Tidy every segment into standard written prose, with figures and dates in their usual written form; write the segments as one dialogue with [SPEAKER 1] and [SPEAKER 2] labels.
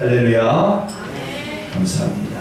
[SPEAKER 1] 할렐루야. 감사합니다.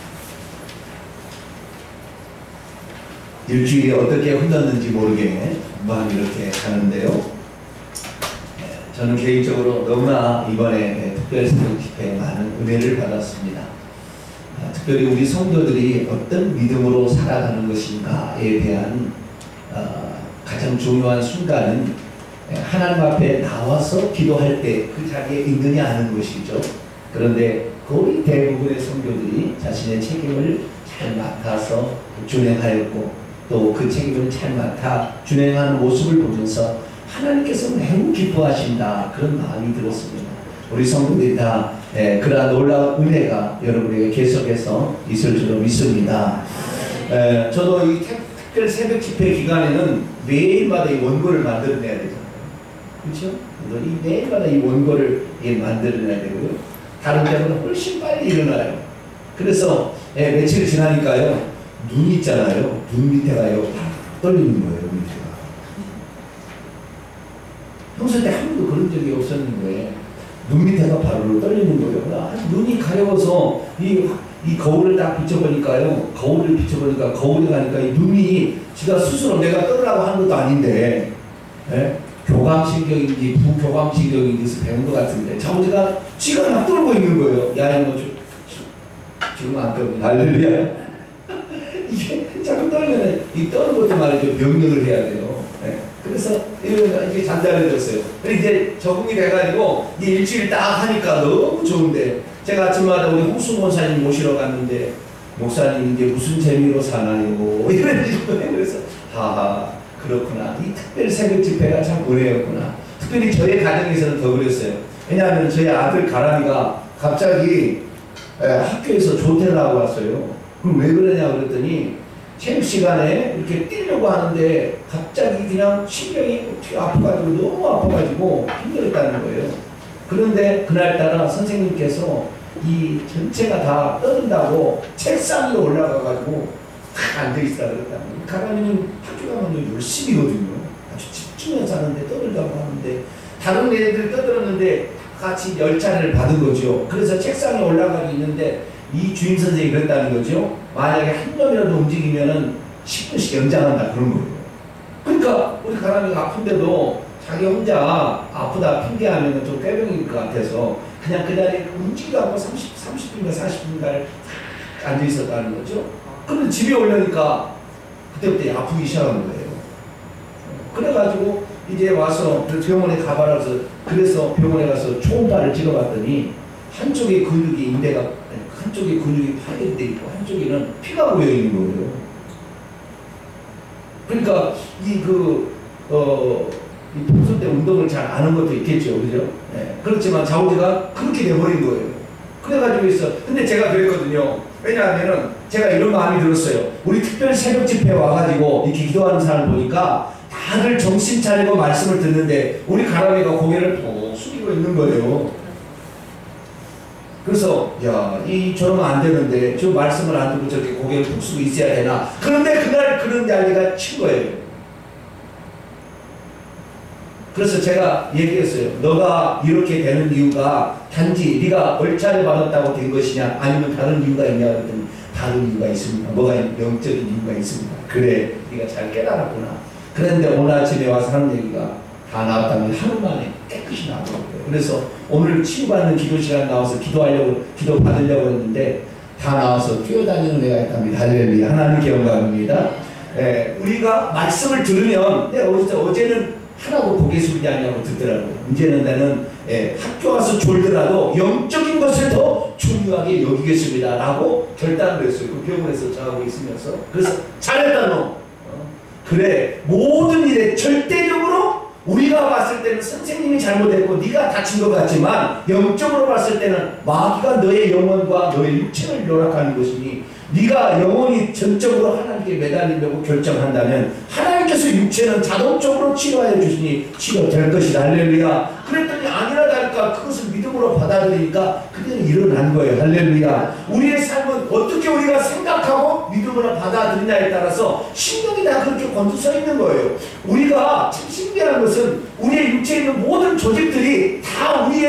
[SPEAKER 1] 일주일이 어떻게 흘렀는지 모르게 금방 이렇게 가는데요. 저는 개인적으로 너무나 이번에 특별새벽 집회에 많은 은혜를 받았습니다. 특별히 우리 성도들이 어떤 믿음으로 살아가는 것인가에 대한 가장 중요한 순간은 하나님 앞에 나와서 기도할 때 그 자리에 있느냐 하는 것이죠. 그런데 거의 대부분의 성도들이 자신의 책임을 잘 맡아서 준행하였고 또 그 책임을 잘 맡아 준행하는 모습을 보면서 하나님께서 매우 기뻐하신다 그런 마음이 들었습니다. 우리 성도들이 다 그러한 놀라운 은혜가 여러분에게 계속해서 있을 줄로 믿습니다. 저도 이 특별 새벽 집회 기간에는 매일마다 이 원고를 만들어내야 되잖아요. 그렇죠? 이 매일마다 이 원고를 만들어내야 되고요. 다른 때보다 훨씬 빨리 일어나요. 그래서 며칠 지나니까요. 눈 있잖아요. 눈 밑에가요. 다 떨리는 거예요. 밑에가. 평소 때 한 번도 그런 적이 없었는데 눈 밑에가 바로 떨리는 거예요. 눈이 가려워서 이 거울을 딱 비춰보니까요. 거울을 비춰보니까 거울에 가니까 이 눈이 지가 스스로 내가 떨으라고 하는 것도 아닌데 교감신경인지 부교감신경인지 배운 것 같은데 자우지가 지가 막 떨고 있는 거예요. 야 이거 지금 안 떨고 할렐루야. 이게 자꾸 떨면 이 떠는 것도 말이죠. 명령을 해야 돼요. 그래서 이게 잔잔해졌어요. 이제 적응이 돼가지고 이제 일주일 딱 하니까 너무 좋은데 제가 아침마다 우리 홍수 권사님 모시러 갔는데 목사님 이제 무슨 재미로 사나요? 이런 식으로 그래서 하하 그렇구나. 이 특별 새벽 집회가 참 은혜였구나. 특별히 저희 가정에서는 더 그랬어요. 왜냐하면 저희 아들 가람이가 갑자기 학교에서 조퇴를 하고 왔어요. 그럼 왜 그러냐 그랬더니 체육 시간에 이렇게 뛰려고 하는데 갑자기 그냥 신경이 아파가지고 너무 아파가지고 힘들었다는 거예요. 그런데 그날따라 선생님께서 이 전체가 다 떠든다고 책상 위에 올라가가지고 탁 앉아있으라 그랬다는 거예요. 가람이는 학교 가면 열심히거든요. 아주 집중해서 하는데 떠들다고 하는데 다른 애들 떠들었는데 같이 열차를 받은 거죠. 그래서 책상에 올라가고 있는데 이 주임 선생님이 그랬다는 거죠. 만약에 한 놈이라도 움직이면은 10분씩 연장한다 그런 거예요. 그러니까 우리 가람이가 아픈데도 자기 혼자 아프다 핑계하면 좀 꾀병일 것 같아서 그냥 그 자리에 움직이도 않고 30분인가 40분간 앉아 있었다는 거죠. 그런데 집에 오려니까 그때부터 아프기 시작한 거예요. 그래가지고 이제 와서 병원에 가봐라 해서 그래서 병원에 가서 초음파를 찍어봤더니 한쪽의 근육이 인대가 한쪽의 근육이 파괴되어 있고 한쪽에는 피가 고여 있는 거예요. 그러니까 이 평소 때 운동을 잘 안 하는 것도 있겠죠, 그죠? 그렇지만 자우지가 그렇게 돼버린 거예요. 그래가지고 있어. 근데 제가 그랬거든요. 왜냐하면은 제가 이런 마음이 들었어요. 우리 특별 새벽 집회 와가지고 이렇게 기도하는 사람을 보니까 다들 정신 차리고 말씀을 듣는데 우리 가람이가 고개를 푹 숙이고 있는 거예요. 그래서 저러면 안 되는데 저 말씀을 안 듣고 저렇게 고개를 푹 숙이고 있어야 되나. 그런데 그날 그런 난리가 친 거예요. 그래서 제가 얘기했어요. 너가 이렇게 되는 이유가 단지 네가 얼차를 받았다고 된 것이냐 아니면 다른 이유가 있냐 그랬더니 다른 이유가 있습니다. 뭐가 영적인 이유가 있습니다. 그래 네가 잘 깨달았구나. 그런데 오늘 아침에 와서 하는 얘기가 다 나왔다면 하루 만에 깨끗이 나왔더라고요. 그래서 오늘 치유받는 기도 시간 나와서 기도 받으려고 했는데 다 나와서 뛰어다니는 애가 있답니다. 할렐루야. 하나님께 영광입니다. 우리가 말씀을 들으면 어제는 하라고 고개 숙이지 않냐고 듣더라고요. 이제는 나는 학교 와서 졸더라도 영적인 것을 더 중요하게 여기겠습니다. 라고 결단을 했어요. 그 병원에서 저하고 있으면서. 그래서 잘했다 너. 그래 모든 일에 절대적으로 우리가 봤을 때는 선생님이 잘못했고 네가 다친 것 같지만 영적으로 봤을 때는 마귀가 너의 영혼과 너의 육체를 요락하는 것이니 네가 영혼이 전적으로 하나님께 매달리려고 결정한다면 하나님께서 육체는 자동적으로 치료하여 주시니 치료될 것이다. 할렐루야. 그랬더니 아니라다니까 그것을 믿음으로 받아들이니까 그대로 일어난 거예요. 할렐루야. 우리의 삶은 어떻게 우리가 생각하고 믿음으로 받아들이냐에 따라서 신경이 다 그렇게 곤두서 있는 거예요. 우리가 참 신기한 것은 우리의 육체에 있는 모든 조직들이 다 우리의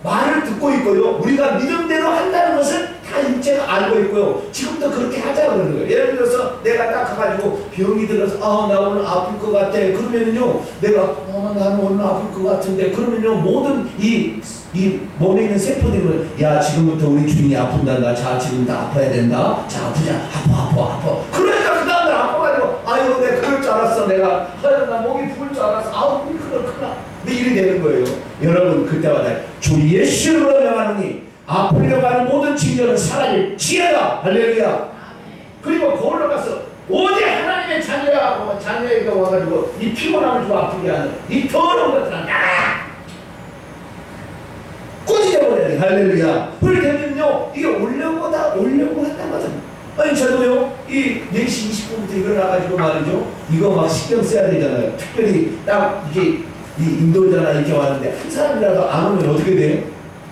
[SPEAKER 1] 말을 듣고 있고요. 우리가 믿음대로 한다는 것을 다 일체가 알고 있고요. 지금도 그렇게 하자고 그러는 거예요. 예를 들어서 내가 딱 가가지고 병이 들어서 나 오늘 아플 것 같아. 그러면요 내가 나는 오늘 아플 것 같은데 그러면요 모든 이 몸에 있는 세포들은 야 지금부터 우리 주인이 아픈단다. 자 지금 다 아파야 된다. 자 아프자. 아파. 그러니까 그 다음날 아파가지고 아유 내가 그럴 줄 알았어. 내가 나 목이 부을 줄 알았어. 아우 그렇구나. 근데 일이 되는 거예요. 여러분 그때마다 주 예수로 명하노니 아프려고 하는 모든 징조는 사라질 지혜다. 할렐루야. 그리고 거울로 가서 오직 하나님의 자녀가 와가지고 이 피곤함을 좀 아프게 하는 이 더러운 것들은 꼬집어버려야 돼. 할렐루야. 그러면요 이게 올려고 한단 말이야. 아니 저도요 이 4시 20분부터 일어나가지고 말이죠 이거 막 신경 써야 되잖아요. 특별히 딱 이게 이 인도잖아 이렇게 왔는데 한 사람이라도 안 오면 어떻게 돼요?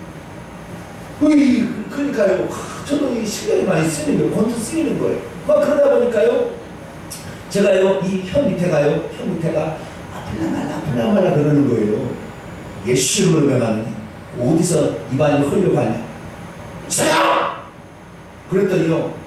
[SPEAKER 1] 그러니까요 저도 이 신경이 많이 쓰이는 거예요. 권투 쓰이는 거예요. 막 그러다 보니까요 제가요 이 혀 밑에가 아플라 말라 그러는 거예요. 예수로 명하는 어디서 입안이 흘려가냐 있어요. 그랬더니요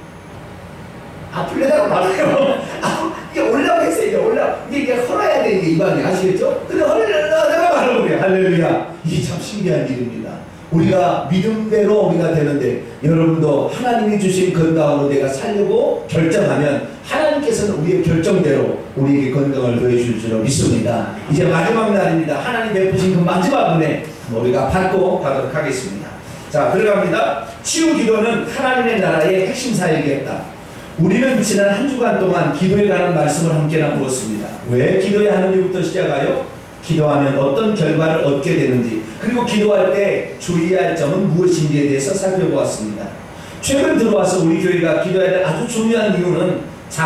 [SPEAKER 1] 아플래다고 말해요. 이게 올라오고 했어요. 이게 헐어야 돼 이게 입안이 아시겠죠? 근데 헐려다가 말하는 거예요. 할렐루야. 이게 참 신기한 일입니다. 우리가 믿음대로 우리가 되는데 여러분도 하나님이 주신 건강으로 내가 살려고 결정하면 하나님께서는 우리의 결정대로 우리에게 건강을 더해줄 줄 믿습니다. 이제 마지막 날입니다. 하나님 베푸신 그 마지막 은혜 우리가 받고 가도록 하겠습니다. 자 들어갑니다. 치유 기도는 하나님의 나라의 핵심 사역이었다. 우리는 지난 한 주간 동안 기도에 관한 말씀을 함께 나누었습니다. 왜 기도해야 하는지부터 시작하여 기도하면 어떤 결과를 얻게 되는지 그리고 기도할 때 주의할 점은 무엇인지에 대해서 살펴보았습니다. 최근 들어와서 우리 교회가 기도해야 될 아주 중요한 이유는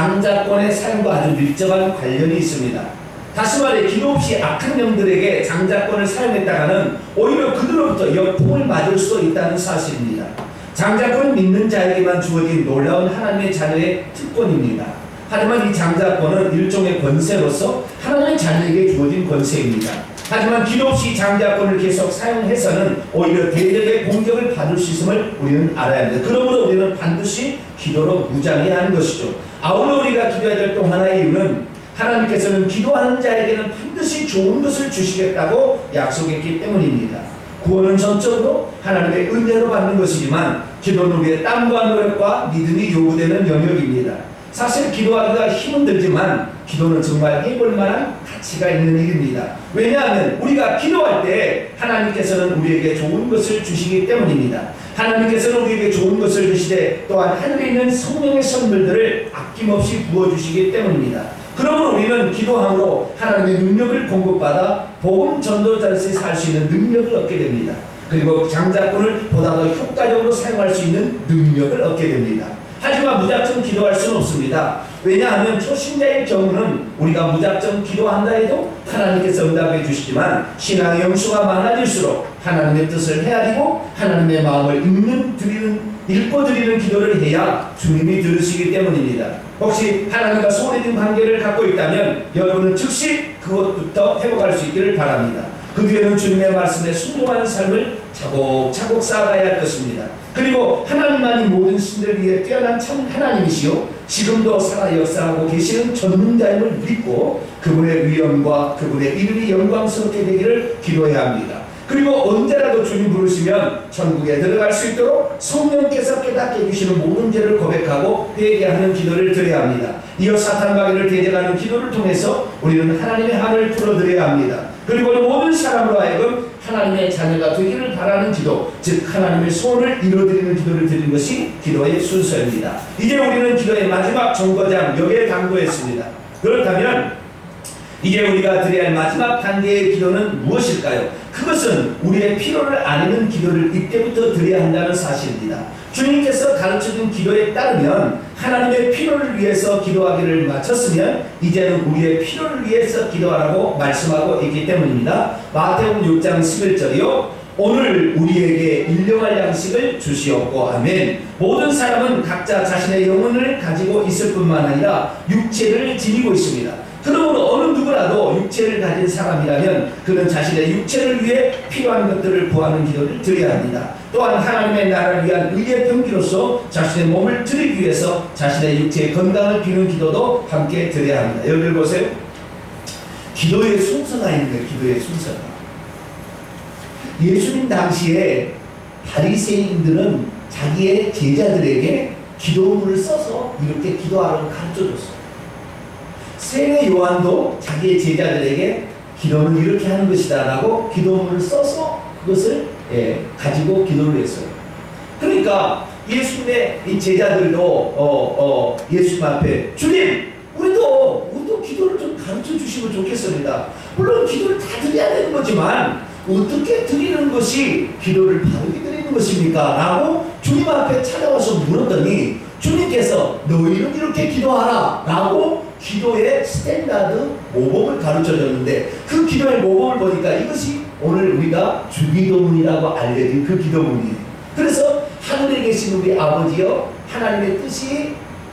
[SPEAKER 1] 장자권의 사용과 아주 밀접한 관련이 있습니다. 다시 말해 기도 없이 악한 영들에게 장자권을 사용했다가는 오히려 그들로부터 역풍을 맞을 수도 있다는 사실입니다. 장자권은 믿는 자에게만 주어진 놀라운 하나님의 자녀의 특권입니다. 하지만 이 장자권은 일종의 권세로서 하나님의 자녀에게 주어진 권세입니다. 하지만 기도 없이 장자권을 계속 사용해서는 오히려 대적의 공격을 받을 수 있음을 우리는 알아야 합니다. 그러므로 우리는 반드시 기도로 무장해야 하는 것이죠. 아울러 우리가 기도해야 될 또 하나의 이유는 하나님께서는 기도하는 자에게는 반드시 좋은 것을 주시겠다고 약속했기 때문입니다. 구원은 전적으로 하나님의 은혜로 받는 것이지만 기도는 우리의 땀과 노력과 믿음이 요구되는 영역입니다. 사실 기도하기가 힘은 들지만 기도는 정말 해볼 만한 가치가 있는 일입니다. 왜냐하면 우리가 기도할 때 하나님께서는 우리에게 좋은 것을 주시기 때문입니다. 하나님께서는 우리에게 좋은 것을 주시되 또한 하늘에 있는 성령의 선물들을 아낌없이 부어주시기 때문입니다. 그러므로 우리는 기도함으로 하나님의 능력을 공급받아 복음 전도자로서 살 수 있는 능력을 얻게 됩니다. 그리고 장자권을 보다 더 효과적으로 사용할 수 있는 능력을 얻게 됩니다. 하지만 무작정 기도할 수는 없습니다. 왜냐하면 초신자의 경우는 우리가 무작정 기도한다 해도 하나님께서 응답해 주시지만 신앙의 영수가 많아질수록 하나님의 뜻을 헤아리고 하나님의 마음을 읽고 드리는 기도를 해야 주님이 들으시기 때문입니다. 혹시 하나님과 소원해진 관계를 갖고 있다면 여러분은 즉시 그것부터 회복할 수 있기를 바랍니다. 그 뒤에는 주님의 말씀에 순종하는 삶을 차곡차곡 쌓아가야 할 것입니다. 그리고 하나님만이 모든 신들을 위해 뛰어난 참 하나님이시요 지금도 살아 역사하고 계시는 전능자임을 믿고 그분의 위엄과 그분의 이름이 영광스럽게 되기를 기도해야 합니다. 그리고 언제라도 주님 부르시면 천국에 들어갈 수 있도록 성령께서 깨닫게 해주시는 모든 죄를 고백하고 회개하는 기도를 드려야 합니다. 이어 사탄 마귀를 대적하는 기도를 통해서 우리는 하나님의 한을 풀어드려야 합니다. 그리고 모든 사람으로 하여금 하나님의 자녀가 되기를 바라는 기도, 즉 하나님의 소원을 이루어드리는 기도를 드리는 것이 기도의 순서입니다. 이제 우리는 기도의 마지막 정거장 여기에 당도했습니다. 그렇다면 이제 우리가 드려야 할 마지막 단계의 기도는 무엇일까요? 그것은 우리의 필요를 아뢰는 기도를 이때부터 드려야 한다는 사실입니다. 주님께서 가르쳐준 기도에 따르면 하나님의 필요를 위해서 기도하기를 마쳤으면 이제는 우리의 필요를 위해서 기도하라고 말씀하고 있기 때문입니다. 마태복음 6장 11절이요. 오늘 우리에게 일용할 양식을 주시옵고 아멘. 모든 사람은 각자 자신의 영혼을 가지고 있을 뿐만 아니라 육체를 지니고 있습니다. 그러므로 어느 누구라도 육체를 가진 사람이라면 그는 자신의 육체를 위해 필요한 것들을 구하는 기도를 드려야 합니다. 또한 하나님의 나라를 위한 의의 병기로서 자신의 몸을 드리기 위해서 자신의 육체의 건강을 비는 기도도 함께 드려야 합니다. 여러분 보세요. 기도의 순서가 있는데, 기도의 순서가. 예수님 당시에 바리새인들은 자기의 제자들에게 기도문을 써서 이렇게 기도하라고 가르쳐줬어요. 세례 요한도 자기의 제자들에게 기도는 이렇게 하는 것이다 라고 기도문을 써서 그것을 가지고 기도를 했어요. 그러니까 예수님의 이 제자들도 예수님 앞에 주님 우리도 기도를 좀 가르쳐 주시면 좋겠습니다. 물론 기도를 다 드려야 되는 거지만 어떻게 드리는 것이 기도를 바르게 드리는 것입니까? 라고 주님 앞에 찾아와서 물었더니 주님께서 너희는 이렇게 기도하라 라고 기도의 스탠다드 모범을 가르쳐줬는데, 그 기도의 모범을 보니까 이것이 오늘 우리가 주기도문이라고 알려진 그 기도문이에요. 그래서 하늘에 계신 우리 아버지여, 하나님의 뜻이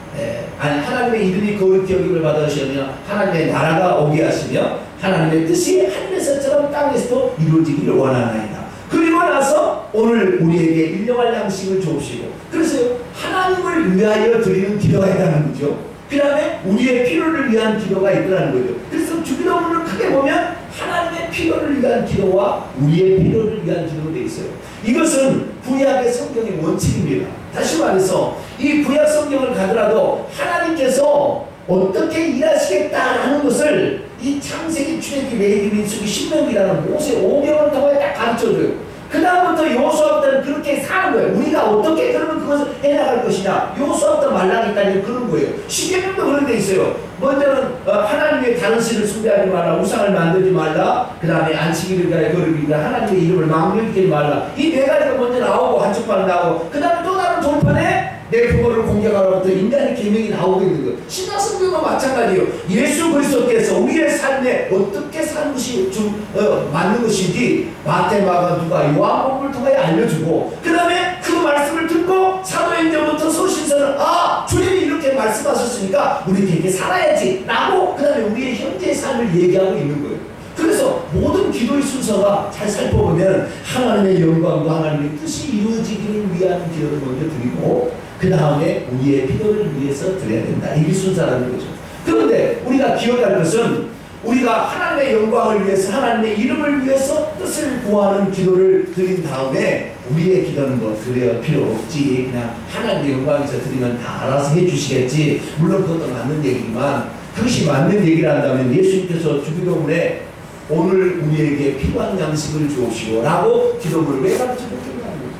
[SPEAKER 1] 하나님의 이름이 거룩히 여김을 받으시며 하나님의 나라가 오게 하시며 하나님의 뜻이 하늘에서처럼 땅에서도 이루어지기를 원하나이다. 그리고 나서 오늘 우리에게 일용할 양식을 주옵시고, 그래서 하나님을 위하여 드리는 기도가 있다는 거죠. 그 다음에 우리의 필요를 위한 기도가 있다는 거죠. 그래서 주기도문을 크게 보면 하나님의 필요를 위한 기도와 우리의 필요를 위한 기도로 되어 있어요. 이것은 구약의 성경의 원칙입니다. 다시 말해서 이 구약 성경을 가더라도 하나님께서 어떻게 일하시겠다라는 것을 이 창세기, 출애굽기, 레위기, 민수기, 신명기라는 모세 5경을 통해 딱 가르쳐줘요. 그 다음부터 여호수아부터는 그렇게 사는 거예요. 우리가 어떻게 그러면 그것을 해나갈 것이냐. 여호수아부터 말라기까지 그런 거예요. 십계명도 그런 데 있어요. 먼저는 하나님의 다른 신을 숭배하지 말라, 우상을 만들지 말라, 그 다음에 안식일을 가야 거룩이라, 하나님의 이름을 망령하지 말라. 이 네 가지가 먼저 나오고 한쪽판 나오고, 그 다음에 또 다른 돌판에 내 부모를 공격하로부터 인간의 계명이 나오게 되는 거예요. 신약 성경과 마찬가지예요. 예수 그리스도께서 우리의 삶에 어떻게 사는 것이 맞는 것인지 마태, 마가, 누가, 요한복음을 통해 알려주고, 그 다음에 그 말씀을 듣고 사도행전부터 소신서는 주님이 이렇게 말씀하셨으니까 우리 되게 살아야지 라고 그 다음에 우리의 현재 삶을 얘기하고 있는 거예요. 그래서 모든 기도의 순서가 잘 살펴보면 하나님의 영광과 하나님의 뜻이 이루어지기를 위한 기도를 먼저 드리고, 그 다음에 우리의 필요를 위해서 드려야 된다. 이게 순서라는 거죠. 그런데 우리가 기억할 것은 우리가 하나님의 영광을 위해서, 하나님의 이름을 위해서 뜻을 구하는 기도를 드린 다음에 우리의 기도는 뭐 드려야 필요 없지, 그냥 하나님의 영광에서 드리면 다 알아서 해주시겠지. 물론 그것도 맞는 얘기지만, 그것이 맞는 얘기를 한다면 예수님께서 주기도문에 오늘 우리에게 필요한 양식을 주옵시고 라고 기도문을 왜 가르쳐줬는가 하는 거죠.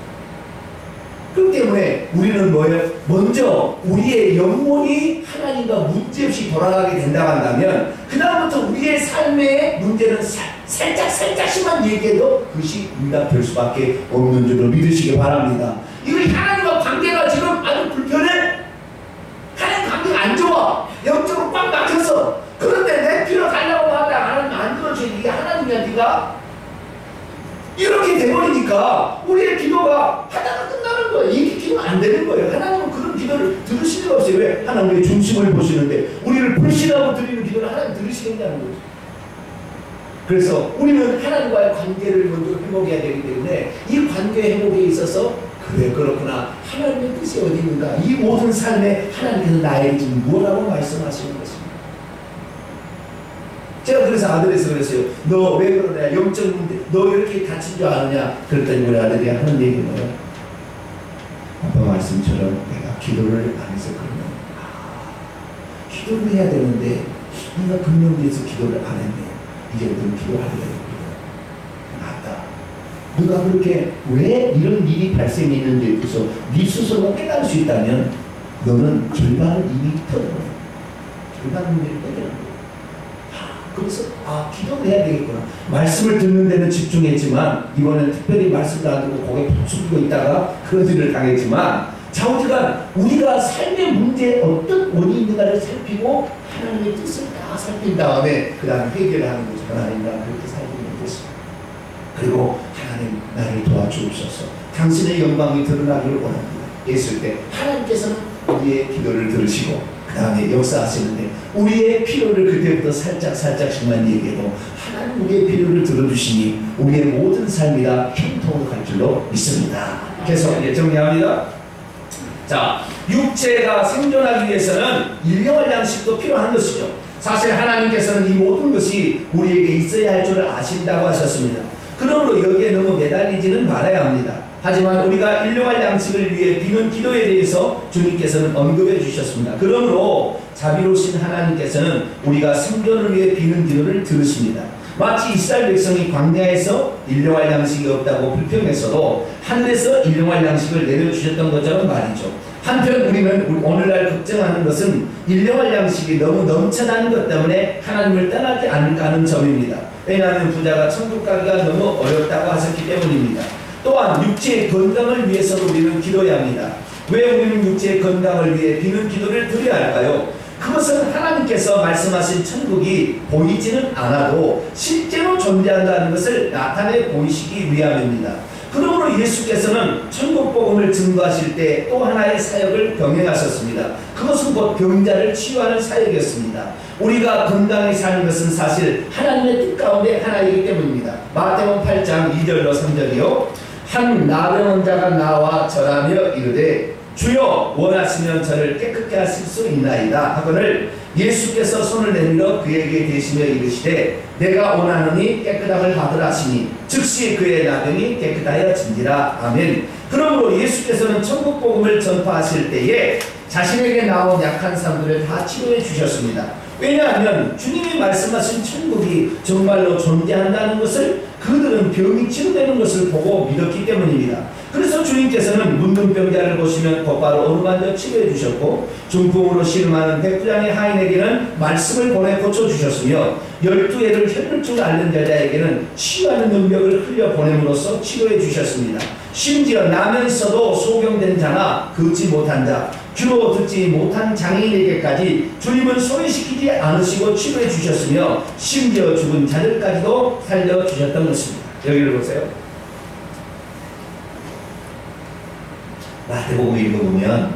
[SPEAKER 1] 그렇기 때문에 우리는 뭐예요? 먼저 우리의 영혼이 하나님과 문제없이 돌아가게 된다고 한다면 그 다음부터 우리의 삶의 문제는 살짝씩만 얘기해도 그것이 응답될 수밖에 없는 줄로 믿으시기 바랍니다. 이거 하나님과 관계가 지금 아주 불편해. 하나님 관계가 안 좋아. 영적으로 꽉 막혔어. 그런데 내 필요 달라고 하다 하나님 안 들어줘. 이게 하나님이야. 네가 이렇게 돼버리니까 우리의 기도가 하다가 끝나는 거예요. 이게 기도가 안 되는 거예요. 하나님은 그런 기도를 들으실 리가 없어요. 왜? 하나님 우리의 중심을 보시는데 우리를 불신하고 드리는 기도를 하나님 들으시겠냐는 거죠. 그래서 우리는 하나님과의 관계를 먼저 회복해야 되기 때문에 이 관계 회복에 있어서 그래 그렇구나, 하나님의 뜻이 어디 있는가, 이 모든 삶에 하나님께서 나에게 지금 무엇라고 말씀하시는 것입니다. 제가 그래서 아들에서 그랬어요. 너 왜 그러냐, 영적 문제, 너 이렇게 다친 줄 아느냐. 그랬더니 우리 아들이 하는 얘기는 뭐예요? 아빠 말씀처럼 내가 기도를 안 해서 그러면 기도를 해야 되는데 내가 금년도에서 기도를 안 했네. 이제부터는 기도하게 되는 맞다. 누가 그렇게 왜 이런 일이 발생했는지에 대해서 네 스스로가 깨달을 수 있다면 너는 절반을 이미 터져버려. 절반 문제를 깨달은 거야. 그래서 기도를 해야 되겠구나. 말씀을 듣는 데는 집중했지만 이번엔 특별히 말씀도 안 듣고 고개 푹 숙이고 있다가 그런 일을 당했지만 좌우지간 우리가 삶의 문제에 어떤 원인이 있는가를 살피고 하나님의 뜻을 다 살핀 다음에 그 다음에 회개를 하는 거죠. 하나님 나 그렇게 살고 있는 것입니다. 그리고 하나님 나를 도와주옵소서. 당신의 영광이 드러나기를 원합니다. 했을 때 하나님께서는 우리의 기도를 들으시고 그 다음에 역사하시는데 우리의 필요를 그때부터 살짝씩만 얘기해도 하나님 우리의 필요를 들어주시니 우리의 모든 삶이 다 형통할 줄로 믿습니다. 계속 정리합니다. 자, 육체가 생존하기 위해서는 일용할 양식도 필요한 것이죠. 사실 하나님께서는 이 모든 것이 우리에게 있어야 할 줄을 아신다고 하셨습니다. 그러므로 여기에 너무 매달리지는 말아야 합니다. 하지만 우리가 일용할 양식을 위해 비는 기도에 대해서 주님께서는 언급해 주셨습니다. 그러므로 자비로우신 하나님께서는 우리가 생존을 위해 비는 기도를 들으십니다. 마치 이스라엘 백성이 광야에서 일용할 양식이 없다고 불평했어도 하늘에서 일용할 양식을 내려주셨던 것처럼 말이죠. 한편 우리는 오늘날 걱정하는 것은 일용할 양식이 너무 넘쳐나는 것 때문에 하나님을 떠나지 않을까 하는 점입니다. 왜냐하면 부자가 천국 가기가 너무 어렵다고 하셨기 때문입니다. 또한 육체의 건강을 위해서도 우리는 기도해야 합니다. 왜 우리는 육체의 건강을 위해 비는 기도를 드려야 할까요? 그것은 하나님께서 말씀하신 천국이 보이지는 않아도 실제로 존재한다는 것을 나타내 보이시기 위함입니다. 그러므로 예수께서는 천국 복음을 증거하실 때 또 하나의 사역을 병행하셨습니다. 그것은 곧 병자를 치유하는 사역이었습니다. 우리가 건강히 사는 것은 사실 하나님의 뜻 가운데 하나이기 때문입니다. 마태복음 8장 2절로 3절이요. 한 나병 자가 나와 절하며 이르되 주여 원하시면 저를 깨끗게 하실 수 있나이다 하거늘 예수께서 손을 내밀어 그에게 대시며 이르시되 내가 원하노니 깨끗함을 받으라 하시니 즉시 그의 나병이 깨끗하여진지라. 아멘. 그러므로 예수께서는 천국 복음을 전파하실 때에 자신에게 나온 약한 사람들을 다 치료해 주셨습니다. 왜냐하면 주님이 말씀하신 천국이 정말로 존재한다는 것을 그들은 병이 치료되는 것을 보고 믿었기 때문입니다. 그래서 주님께서는 문둥병자를 보시면 곧바로 어루만져 치료해 주셨고 중풍으로 씨름하는 백부장의 하인에게는 말씀을 보내 고쳐주셨으며 12해를 혈루증을 앓는 여자에게는 치유하는 능력을 흘려보냄으로써 치료해 주셨습니다. 심지어 나면서도 소경된 자나 걷지 못한 자, 귀로 듣지 못한 장애인에게까지 주님은 소외시키지 않으시고 치료해 주셨으며 심지어 죽은 자들까지도 살려주셨던 것입니다. 여기를 보세요. 마태복음 읽어보면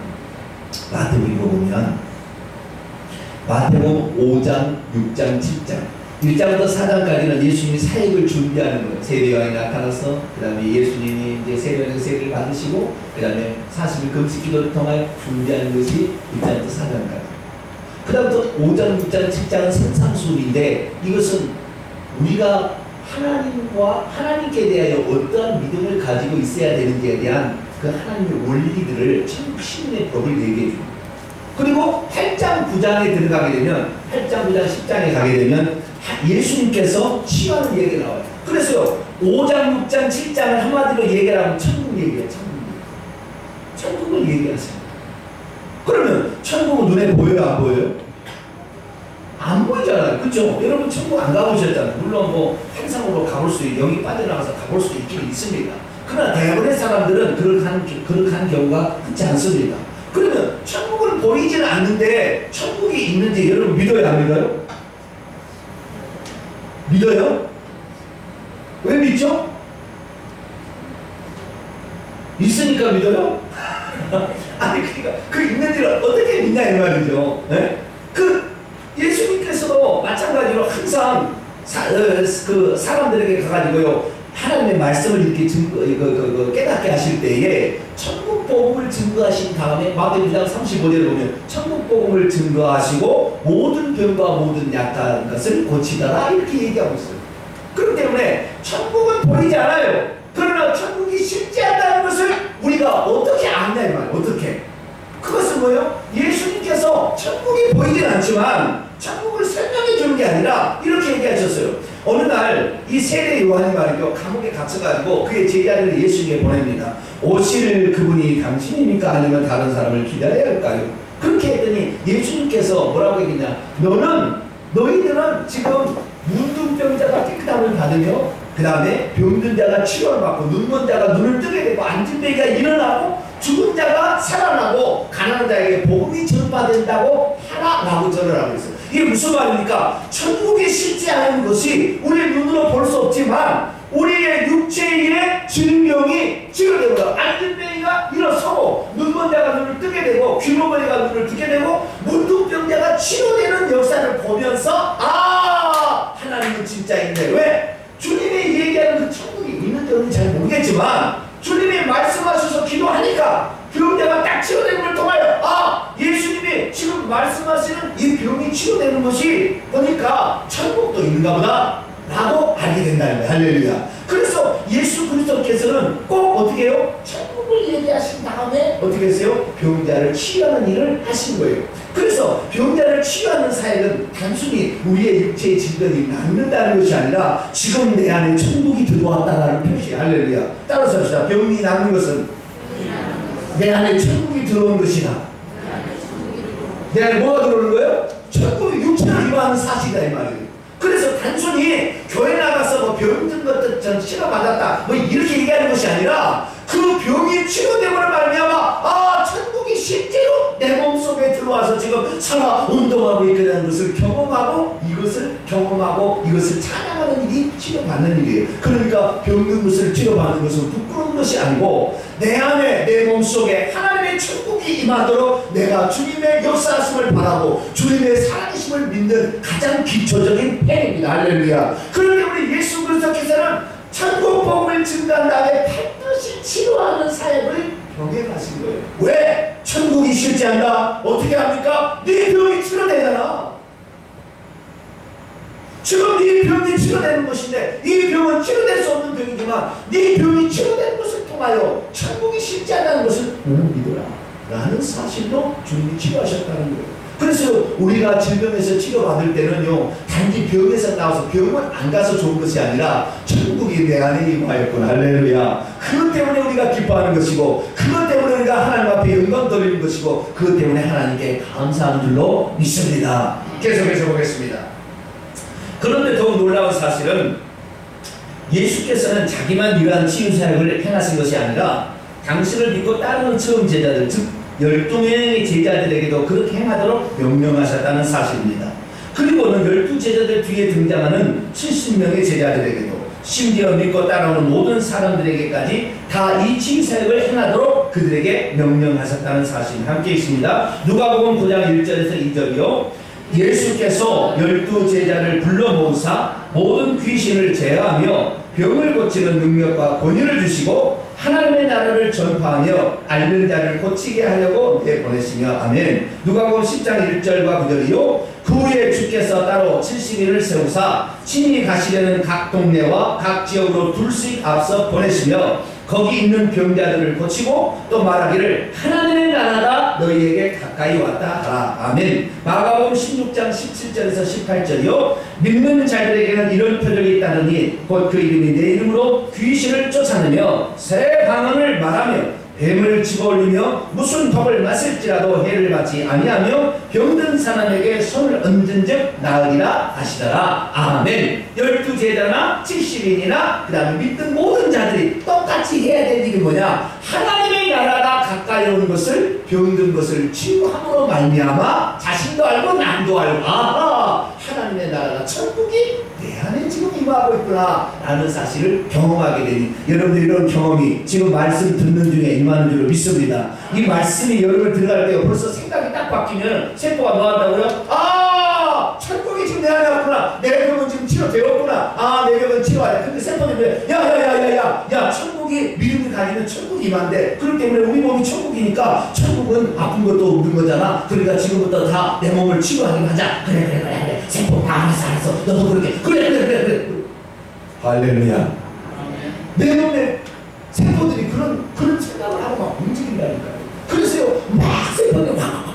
[SPEAKER 1] 마태복음 5장, 6장, 7장 1장부터 4장까지는 예수님이 사역을 준비하는 거예요. 세례요한이 나타나서 그 다음에 예수님이 이제 세례요한의 세례를 받으시고 그 다음에 40일 금식 기도를 통하여 준비하는 것이 1장부터 4장까지. 그 다음부터 5장, 6장, 7장은 산상수훈인데 이것은 우리가 하나님과 하나님께 대하여 어떠한 믿음을 가지고 있어야 되는지에 대한 그 하나님의 원리들을 천국 시민의 법을 얘기해 줍니다. 그리고 8장 9장에 들어가게 되면 8장 9장 10장에 가게 되면 예수님께서 치유하는 얘기가 나와요. 그래서 5장 6장 7장을 한마디로 얘기하면 천국 얘기예요. 천국을 얘기하세요. 그러면 천국은 눈에 보여요? 안 보여요? 안 보이잖아요. 그렇죠? 여러분 천국 안 가보셨잖아요. 물론 뭐 행상으로 가볼 수 있고 영이 빠져나가서 가볼 수도 있긴 있습니다. 그러나 대부분의 사람들은 그렇게 하는 경우가 흔치 않습니다. 그러면 천국을 보이지는 않는데 천국이 있는지 여러분 믿어요? 안 믿어요? 믿어요? 왜 믿죠? 있으니까 믿어요? 아니 그러니까 그 있는 일을 어떻게 믿냐 이 말이죠. 네? 그 예수님께서도 마찬가지로 항상 그 사람들에게 가가지고요 하나님의 말씀을 이렇게 깨닫게 하실 때에 천국 복음을 증거하신 다음에 마태복음 35절에 보면 천국 복음을 증거하시고 모든 병과 모든 약한 것을 고치더라 이렇게 얘기하고 있어요. 그렇기 때문에 천국은 보이지 않아요. 그러나 천국이 실제한다는 것을 우리가 어떻게 아냐 이 말이에요. 어떻게? 그것은 뭐예요? 예수님께서 천국이 보이진 않지만 천국을 설명해 주는 게 아니라 이렇게 얘기하셨어요. 어느 날 이 세례 요한이 말이죠. 감옥에 갇혀가지고 그의 제자를 예수님께 보냅니다. 오실 그분이 당신입니까? 아니면 다른 사람을 기다려야 할까요? 그렇게 했더니 예수님께서 뭐라고 얘기했냐? 너희들은 지금 문둥병자가 깨끗함을 받으며 그 다음에 병든 자가 치료를 받고 눈먼 자가 눈을 뜨게 되고 앉은 자가 일어나고 죽은 자가 살아나고 가난한 자에게 복음이 전파된다고 하라라고 전하라고 했어요. 이게 무슨 말입니까? 천국이 실제하는 것이 우리의 눈으로 볼 수 없지만 우리의 육체의 질병이 치료되고 앉은 자가 일어서고 눈먼 자가 눈을 뜨게 되고 귀머거리가 눈을 뜨게 되고 문둥 병자가 치료되는 역사를 보면서 하나님은 진짜인데, 왜? 주님이 얘기하는 그 천국이 있는지 없는지 잘 모르겠지만 주님이 말씀하셔서 기도하니까 병자가 딱 치료되는 걸 통하여 예수님이 지금 말씀하시는 이 병이 치료되는 것이 보니까 천국도 있는가 보다 라고 알게 된다는 거예요. 할렐루야. 그래서 예수 그리스도께서는 꼭 어떻게 해요? 천국을 얘기하신 다음에 어떻게 했어요? 병자를 치유하는 일을 하신 거예요. 그래서 병자를 치유하는 사역은 단순히 우리의 육체의 질병이 낫는다는 것이 아니라 지금 내 안에 천국이 들어왔다라는 표시. 할렐루야. 따라서 합시다. 병이 낫는 것은 내 안에 천국이 들어온 것이다. 내 안에 뭐가 들어오는 거예요? 천국이 육체를 이루하는 사실이다 이 말이에요. 그래서 단순히 교회 나가서 뭐 병든 것도 전 치료받았다 뭐 이렇게 얘기하는 것이 아니라 그 병이 치료됨으로 말미암아 천국이 실제로 내 몸속에 들어와서 지금 살아 운동하고 있다는 것을 경험하고 이것을 찬양하는 일이 치료받는 일이에요. 그러니까 병든 것을 치료받는 것은 부끄러운 것이 아니고 내 안에 내 몸속에 하나님의 천국이 임하도록 내가 주님의 역사하심을 바라고 주님의 살아계심을 믿는 가장 기초적인 행위입니다. 할렐루야. 그런데 우리 예수 그리스도께서는 천국 복음을 증거한 다음에 반드시 치료하는 사역을 병행하신 거예요. 왜? 천국이 실제한다. 어떻게 합니까? 네 병이 치료되잖아. 지금 네 병이 치료되는 것인데 이 병은 치료될 수 없는 병이지만 네 병이 치료되는 것을 통하여 천국이 실제하다는 것을 너는 믿어라 라는 사실로 주님이 치료하셨다는 거예요. 그래서 우리가 질병에서 치료받을 때는요 단지 병에서 나와서 병원 안 가서 좋은 것이 아니라 천국이 내 안에 임하였구나. 할렐루야. 그것 때문에 우리가 기뻐하는 것이고 그것 때문에 우리가 하나님 앞에 영광 돌리는 것이고 그것 때문에 하나님께 감사하는 줄로 믿습니다. 계속해서 보겠습니다. 그런데 더욱 놀라운 사실은 예수께서는 자기만 이러한 치유 사역을 행하신 것이 아니라 당신을 믿고 따르는 처음 제자들 즉 12명의 제자들에게도 그렇게 행하도록 명령하셨다는 사실입니다. 그리고는 12제자들 뒤에 등장하는 70명의 제자들에게도 심지어 믿고 따라오는 모든 사람들에게까지 다 이 치유 사역을 행하도록 그들에게 명령하셨다는 사실이 함께 있습니다. 누가복음 9장 1절에서 2절이요. 예수께서 12제자를 불러 모으사 모든 귀신을 제어하며 병을 고치는 능력과 권위를 주시고 하나님의 나라를 전파하며 앓는 자를 고치게 하려고 내보내시며 아멘. 누가복음 10장 1절과 9절이요. 그 후에 주께서 따로 70인을 세우사 친히 가시려는 각 동네와 각 지역으로 둘씩 앞서 보내시며 거기 있는 병자들을 고치고 또 말하기를 하나님의 나라가 너희에게 가까이 왔다 하라. 아멘. 마가복음 16장 17절에서 18절이요. 믿는 자들에게는 이런 표적이 있다느니 곧 그 이름이 내 이름으로 귀신을 쫓아내며 새 방언을 말하며 뱀을 집어올리며 무슨 독을 마실지라도 해를 받지 아니하며 병든 사람에게 손을 얹은즉 나으리라 하시더라. 아멘. 12제자나 70인이나 그 다음에 믿는 모든 자들이 똑같이 해야 될 일이 뭐냐? 하나님의 나라가 가까이 오는 것을 병든 것을 치유함으로 말미암아 자신도 알고 남도 알고 하나님의 나라가 천국이 내 안에 지금 임하고 있구나 라는 사실을 경험하게 되니 여러분들 이런 경험이 지금 말씀 듣는 중에 임하는 줄로 믿습니다. 이 말씀이 여러분을 들어갈 때 벌써 생각이 딱 바뀌면 세포가 뭐 한다고요? 천국이 지금 내 안에 왔구나. 내 병은 지금 치료되었구나. 내 병은 치료하야. 근데 세포는 야 천국이 믿음이 가지면 천국이 임한대. 그렇기 때문에 우리 몸이 천국이니까 천국은 아픈 것도 없는 거잖아. 그러니까 지금부터 다 내 몸을 치료하게 하자. 그래. 세포 다 알았어. 너도 그렇게. 그래. 할렐루야. 내 몸에 세포들이 그런 생각을 하고 막 움직인다니까요. 그래서요 막 세포들이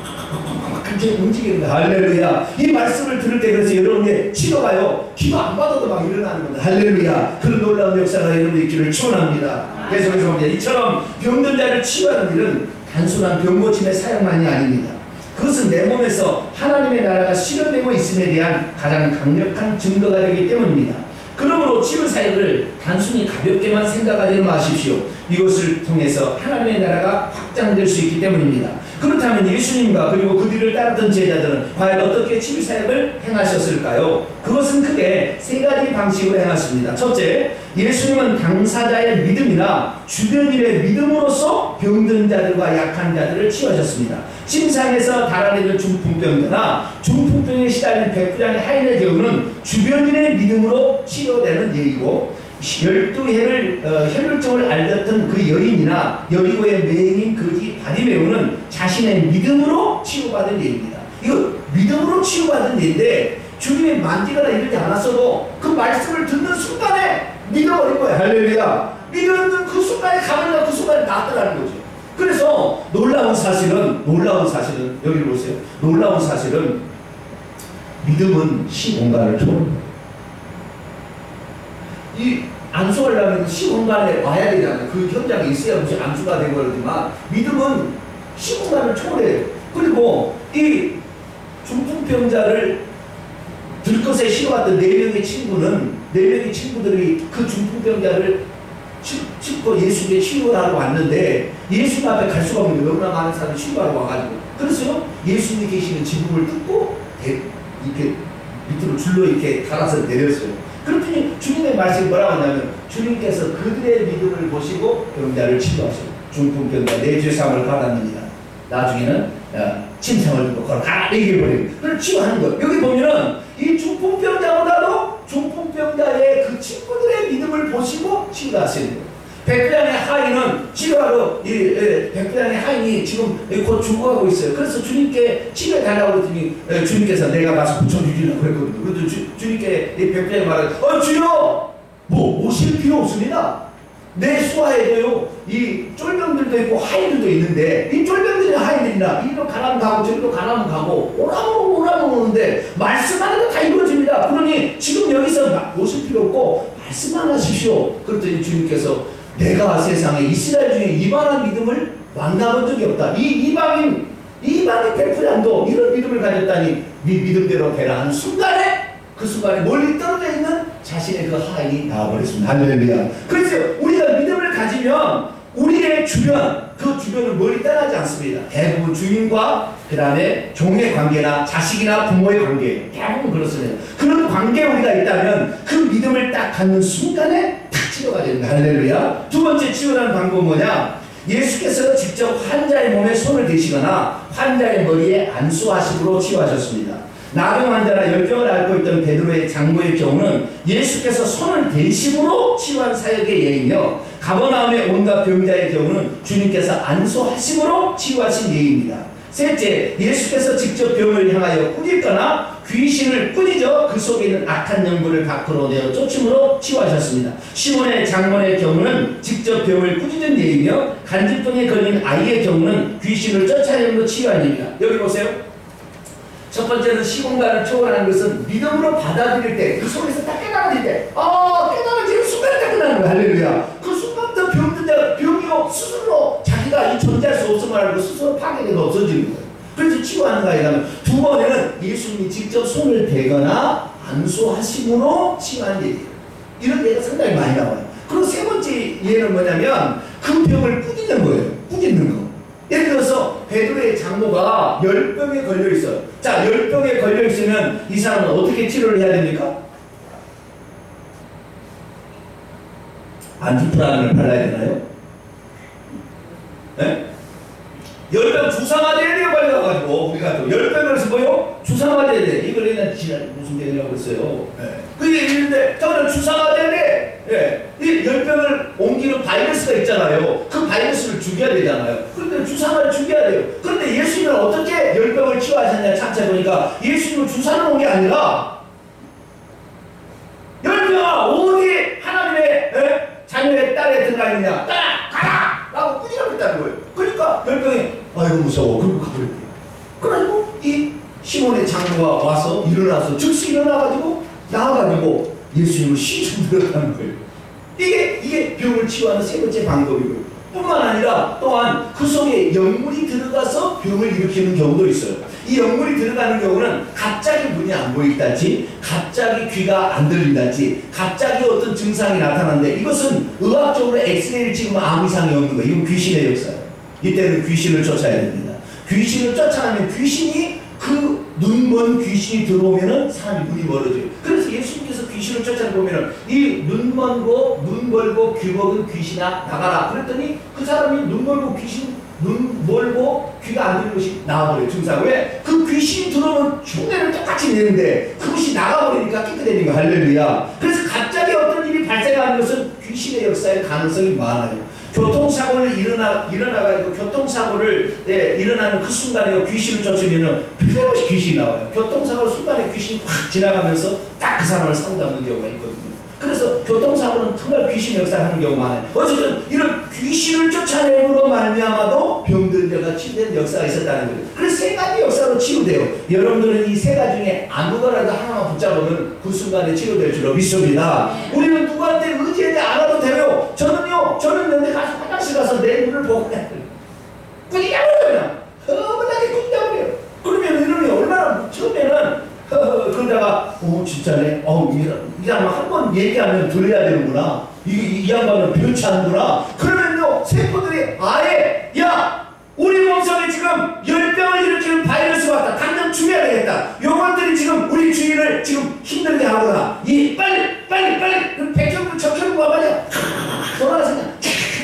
[SPEAKER 1] 그렇게 움직입니다. 할렐루야. 이 말씀을 들을 때 그래서 여러분의 치료가요 기도 안 받아도 막 일어나는 겁니다. 할렐루야. 그런 놀라운 역사가 여러분이 있기를 축원합니다. 계속해서 봅니다. 이처럼 병든 자를 치유하는 일은 단순한 병 고침의 사역만이 아닙니다. 그것은 내 몸에서 하나님의 나라가 실현되고 있음에 대한 가장 강력한 증거가 되기 때문입니다. 그러므로 치유 사역을 단순히 가볍게만 생각하지 마십시오. 이것을 통해서 하나님의 나라가 확장될 수 있기 때문입니다. 그렇다면 예수님과 그리고 그 뒤를 따르던 제자들은 과연 어떻게 치유사역을 행하셨을까요? 그것은 크게 세 가지 방식으로 행하십니다. 첫째, 예수님은 당사자의 믿음이나 주변인의 믿음으로써 병든 자들과 약한 자들을 치유하셨습니다. 침상에서 달아내는 중풍병자나 중풍병에 시달린 백부장의 하인의 경우는 주변인의 믿음으로 치료되는 예이고, 12해를 혈루증을 앓았던 그 여인이나 여리고의 매행인 거지 바리매오는 자신의 믿음으로 치유받은 예입니다. 이거 믿음으로 치유받은 예인데 주님이 만지거나 이러지 않았어도 그 말씀을 듣는 순간에 믿어버린 거예요. 할렐루야. 믿는 그 순간에 가면 그 순간에 낫더라는 거죠. 그래서 놀라운 사실은 여기 보세요. 놀라운 사실은 믿음은 시공간을 초월합니다. 이 안수하려면 시공간에 와야 되잖아요. 그 현장에 있어야 무슨 안수가 된 거지만 믿음은 시공간을 초월해요. 그리고 이 중풍병자를 들것에 실어왔던 4명의 친구들이 그 중풍병자를 짚고 예수께 치유하러 왔는데 예수님 앞에 갈 수가 없는 너무나 많은 사람이 치유하러 와가지고, 그래서 예수님이 계시는 지붕을 뜯고 이렇게 밑으로 줄로 이렇게 달아서 내렸어요. 그랬더니 주님의 말씀이 뭐라고 하냐면 주님께서 그들의 믿음을 보시고 병자를 치유하시고 중풍병자 내 죄사함을 받았느니라. 나중에는 침상을 두고 걸어가라 얘기해버리고 그걸 치유하는 거예요. 여기 보면은 이 중풍병자보다도 중풍병자의 그 친구들의 믿음을 보시고 치유하시는 거예요. 백부장의 하인은 치료하러 백부장의 하인이 지금 곧 죽어가고 있어요. 그래서 주님께 치료해달라고 했더니 주님께서 내가 가서 붙여주리라고 그랬거든요. 그래도 주님께 백부장이 말하죠. 주여! 오실 필요 없습니다. 내 수하에도요 이 쫄병들도 있고 하인들도 있는데 이 쫄병들이나 하인들이나 이리로 가라면 가고 저리로 가라면 가고 오라면 오는데 말씀하는 거 다 이루어집니다. 그러니 지금 여기서 오실 필요 없고 말씀만 하십시오. 그랬더니 주님께서 내가 세상에 이스라엘 중에 이방한 믿음을 만나본 적이 없다. 이 이방인 백부장도 이런 믿음을 가졌다니 네 믿음대로 되라 하는 순간에 그 순간에 멀리 떨어져 있는 자신의 그 하인이 나와버렸습니다. 할렐루야. 그래서 우리가 믿음을 가지면 우리의 주변, 그 주변을 멀리 떠나지 않습니다. 대부분 주인과 그 다음에 종의 관계나 자식이나 부모의 관계, 대부분 그렇습니다. 그런 관계에 우리가 있다면 그 믿음을 딱 갖는 순간에 탁 치료가 됩니다. 할렐루야. 두 번째 치유하는 방법은 뭐냐? 예수께서 직접 환자의 몸에 손을 대시거나 환자의 머리에 안수하심으로 치유하셨습니다. 나병 환자나 열병을 앓고 있던 베드로의 장모의 경우는 예수께서 손을 대심으로 치유한 사역의 예이며, 가버나움의 온갖 병자의 경우는 주님께서 안수하심으로 치유하신 예입니다. 셋째, 예수께서 직접 병을 향하여 꾸짖거나 귀신을 꾸짖어 그 속에 있는 악한 영혼을 밖으로 내어 쫓음으로 치유하셨습니다. 시몬의 장모의 경우는 직접 병을 꾸짖은 예이며, 간질병에 걸린 아이의 경우는 귀신을 쫓아내므로 치유한 예입니다. 여기 보세요. 첫 번째는 시공간을 초월하는 것은 믿음으로 받아들일 때, 그 속에서 딱 깨달아질 때, 깨달아지는 순간에 딱 깨달는 거야. 할렐루야. 그 순간부터 병든 자가 병이요 스스로 자기가 이 존재할 수 없음을 알고 스스로 파괴되고 없어지는 거예요. 그래서 치유하는 거야. 두 번에는 예수님이 직접 손을 대거나 안수하심으로 치유한 예예요. 이런 예가 상당히 많이 나와요. 그리고 세 번째 예는 뭐냐면 그 병을 꾸짖는 거예요. 꾸짖는 거. 예를 들어서 베드로의 장모가 열병에 걸려있어요. 자, 열병에 걸려있으면 이 사람은 어떻게 치료를 해야 됩니까? 안티프라민을 발라야 되나요? 네? 열병 주사 맞아야 돼요. 빨리 가가지고 우리가 또 열병을 해서 뭐요? 주사 맞아야 돼. 이걸 얘는 무슨 병이라고 했어요. 네. 그게 있는데 저는 주사 맞아야 돼. 예. 이 열병을 옮기는 바이러스가 있잖아요. 그 바이러스를 죽여야 되잖아요. 그런데 주사를 죽여야 돼요. 그런데 예수님은 어떻게 열병을 치유하셨냐 차체 보니까 예수님은 주사를 놓은 게 아니라 열병아 어디 하나님의 자녀의 딸에 들어가 있느냐 가라! 라고 꾸짖었다는 거예요. 그러니까 열병이 아이고 무서워. 그리고 가버렸대요. 그래가지고 이 시몬의 장로가 와서 일어나서 즉시 일어나가지고 나와가지고 예수님을 시중 들어가는 거예요. 이게 병을 치유하는 세 번째 방법이고요. 뿐만 아니라 또한 그 속에 영물이 들어가서 병을 일으키는 경우도 있어요. 이 영물이 들어가는 경우는 갑자기 눈이 안 보인다든지 갑자기 귀가 안 들린다든지 갑자기 어떤 증상이 나타나는데 이것은 의학적으로 엑스레이를 찍으면 아무 이상이 없는 거예요. 이건 귀신의 역사예요. 이때는 귀신을 쫓아야 됩니다. 귀신을 쫓아내면 귀신이 그 눈먼 귀신이 들어오면은 사람이 눈이 멀어져요. 그래서 예수님께서 귀신을 쫓아내보면은 이 눈 멀고 귀 먹은 귀신아 나가라. 그랬더니 그 사람이 눈 멀고 귀가 안 들리는 것이 나와버려요. 증상. 왜? 그 귀신이 들어오면 흉내를 똑같이 내는데 그것이 나가버리니까 깨끗해지는 거. 할렐루야. 그래서 갑자기 어떤 일이 발생하는 것은 귀신의 역사의 가능성이 많아요. 교통사고를 일어나가지고 교통사고를 일어나는 그 순간에 귀신을 쫓으면은 필요없이 귀신이 나와요. 교통사고 순간에 귀신이 확 지나가면서 딱 그 사람을 사로잡는 경우가 있거든요. 그래서 교통사고는 정말 귀신의 역사를 하는 경우가 많아요. 어쨌든 이런 귀신을 쫓아내므로 말미암아도 병들다가 치유된 역사가 있었다는 거예요. 그래서 세 가지 역사로 치유돼요. 여러분들은 이 세 가지 중에 아무거나도 하나만 붙잡으면 그 순간에 치유될 줄로 믿습니다. 우리는 누구한테 의지하지 않아도 돼요. 저는 연대 가서 화장실 가서 내 눈을 보고 꾸짖어버려요. 허무하게 꾸짖어버려요. 그러면 이놈이 얼마나 처음에는 그러다가 진짜네. 이 사람 한 번 얘기하면 들어야 되는구나. 이 양반은 변치 않는구나. 그러면요 세포들이 아예 우리 몸속에 지금 열병을 일으키는 바이러스가 왔다. 당장 죽여야 되겠다. 요것들이 지금 우리 주인을 지금 힘들게 하거나 빨리 백혈구 적혈구가 말이야 돌아가서 그냥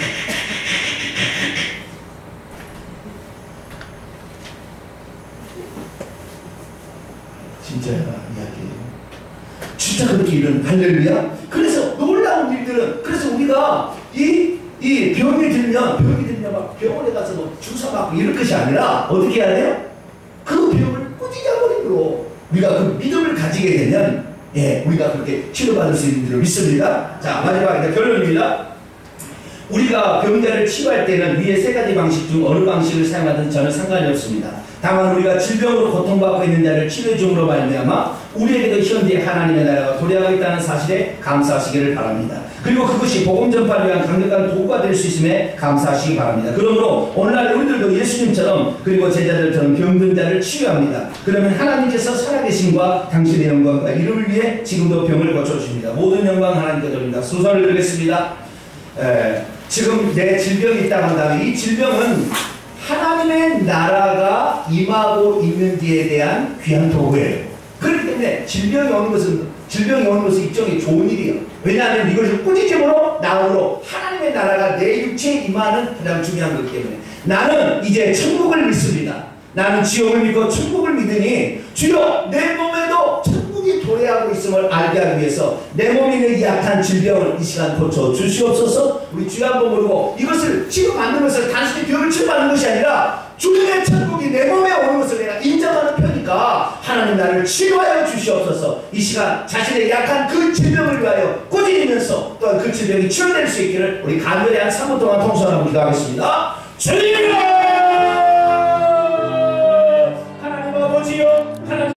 [SPEAKER 1] 진짜야 이야기예요. 진짜 그렇게 일어나. 할렐루야. 그래서 놀라운 일들은 그래서 우리가 이 병이 들면 막 병원에 가서 뭐 주사 맞고 이럴 것이 아니라 어떻게 해야 돼요? 그 병을 꾸짖어버리므로 우리가 그 믿음을 가지게 되면 우리가 그렇게 치료받을 수 있는 줄 믿습니다. 자, 마지막에 결론입니다. 우리가 병자를 치유할 때는 위의 세 가지 방식 중 어느 방식을 사용하든 전혀 상관이 없습니다. 다만 우리가 질병으로 고통받고 있는 자를 치료해 줌으로 말미암아 우리에게도 현재 하나님의 나라가 도래하고 있다는 사실에 감사하시기를 바랍니다. 그리고 그것이 복음 전파를 위한 강력한 도구가 될 수 있음에 감사하시기 바랍니다. 그러므로 오늘날 우리들도 예수님처럼 그리고 제자들처럼 병든 자를 치유합니다. 그러면 하나님께서 살아계심과 당신의 영광과 이름을 위해 지금도 병을 고쳐주십니다. 모든 영광 하나님께 돌립니다. 순서를 드리겠습니다. 지금 내 질병이 있다고 한다면 이 질병은 하나님의 나라가 임하고 있는 데에 대한 귀한 도구예요. 그렇기 때문에 질병이 오는 것은 일종의 좋은 일이에요. 왜냐하면 이것을 꾸짖음으로 나음으로 하나님의 나라가 내 육체에 임하는 가장 중요한 거기 때문에 나는 이제 천국을 믿습니다. 나는 지옥을 믿고 천국을 믿으니 주여 내 몸에도 천국이 도래하고 있음을 알게 하기 위해서 내 몸에 있는 이 약한 질병을 이 시간 고쳐 주시옵소서. 우리 주여 한번 모르고 이것을 지금 만든 것을 단순히 병을 치료하는 것이 아니라 주님의 천국이 내 몸에 오는 것을 내가 인정하는 편이니까 하나님 나를 치료하여 주시옵소서. 이 시간 자신의 약한 그 질병을 위하여 꾸짖으면서 또한 그 질병이 치료될 수 있기를 우리 간절히 한 3분 동안 통성하고 기도하겠습니다. 주님!